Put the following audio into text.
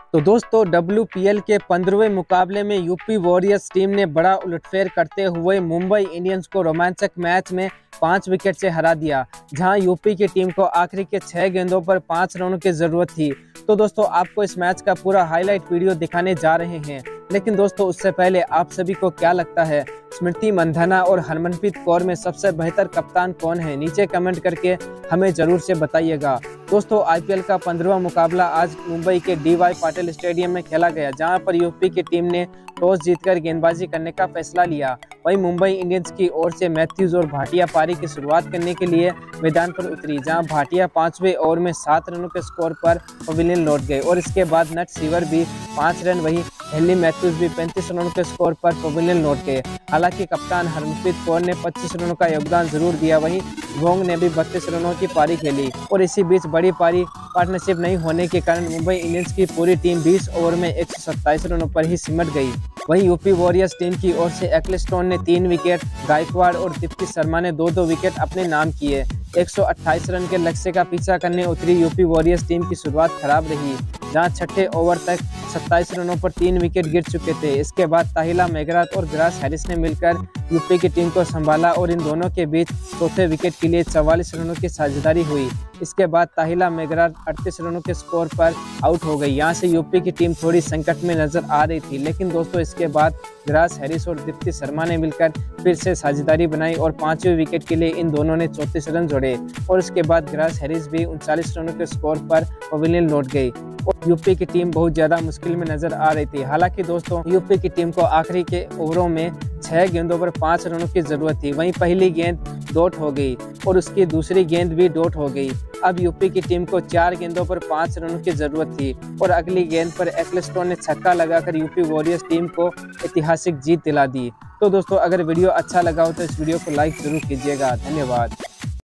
तो दोस्तों WPL के 15वें मुकाबले में यूपी वॉरियर्स टीम ने बड़ा उलटफेर करते हुए मुंबई इंडियंस को रोमांचक मैच में 5 विकेट से हरा दिया, जहां यूपी की टीम को आखिरी के 6 गेंदों पर 5 रनों की जरूरत थी। तो दोस्तों आपको इस मैच का पूरा हाईलाइट वीडियो दिखाने जा रहे हैं, लेकिन दोस्तों उससे पहले आप सभी को क्या लगता है स्मृति मंधाना और हरमनप्रीत कौर में सबसे बेहतर कप्तान कौन है? नीचे कमेंट करके हमें जरूर से बताइएगा। दोस्तों IPL का 15वां मुकाबला आज मुंबई के DY पाटिल स्टेडियम में खेला गया, जहां पर यूपी की टीम ने टॉस जीतकर गेंदबाजी करने का फैसला लिया। वहीं मुंबई इंडियंस की ओर से मैथ्यूज और भाटिया पारी की शुरुआत करने के लिए मैदान पर उतरी, जहां भाटिया 5वें ओवर में 7 रनों के स्कोर पर पवेलियन लौट गए और इसके बाद नट सीवर भी 5 रन, वहीं हेनली मैथ्यूज भी 35 रनों के स्कोर पर पवेलियन लौट गए। हालांकि कप्तान हरमनप्रीत कौर ने 25 रनों का योगदान जरूर दिया, वहीं वोंग ने भी 32 रनों की पारी खेली और इसी बीच बड़ी पारी पार्टनरशिप नहीं होने के कारण मुंबई इंडियंस की पूरी टीम 20 ओवर में 127 रनों पर ही सिमट गई। वहीं यूपी वॉरियर्स टीम की ओर से एक्लेस्टोन ने 3 विकेट, गायकवाड़ और दीप्ति शर्मा ने 2-2 विकेट अपने नाम किए। 128 रन के लक्ष्य का पीछा करने उतरी यूपी वॉरियर्स टीम की शुरुआत खराब रही, जहां छठे ओवर तक 27 रनों पर 3 विकेट गिर चुके थे। इसके बाद ताहिला मेघरात और ग्रास हैरिस ने मिलकर यूपी की टीम को संभाला और इन दोनों के बीच चौथे विकेट के लिए 44 रनों की साझेदारी हुई। इसके बाद ताहिला मेघरात 38 रनों के स्कोर पर आउट हो गई। यहां से यूपी की टीम थोड़ी संकट में नजर आ रही थी, लेकिन दोस्तों इसके बाद ग्रास हैरिस और दीप्ति शर्मा ने मिलकर फिर से साझेदारी बनाई और 5वें विकेट के लिए इन दोनों ने 34 रन जोड़े और इसके बाद ग्रास हैरिस भी 39 रनों के स्कोर पर पवेलियन लौट गई और यूपी की टीम बहुत ज्यादा मुश्किल में नजर आ रही थी। हालांकि दोस्तों यूपी की टीम को आखिरी के ओवरों में 6 गेंदों पर 5 रनों की जरूरत थी। वहीं पहली गेंद डॉट हो गई और उसकी दूसरी गेंद भी डॉट हो गई। अब यूपी की टीम को 4 गेंदों पर 5 रनों की जरूरत थी और अगली गेंद पर एक्लेस्टोन ने छक्का लगाकर यूपी वॉरियर्स टीम को ऐतिहासिक जीत दिला दी। तो दोस्तों अगर वीडियो अच्छा लगा हो तो इस वीडियो को लाइक जरूर कीजिएगा। धन्यवाद।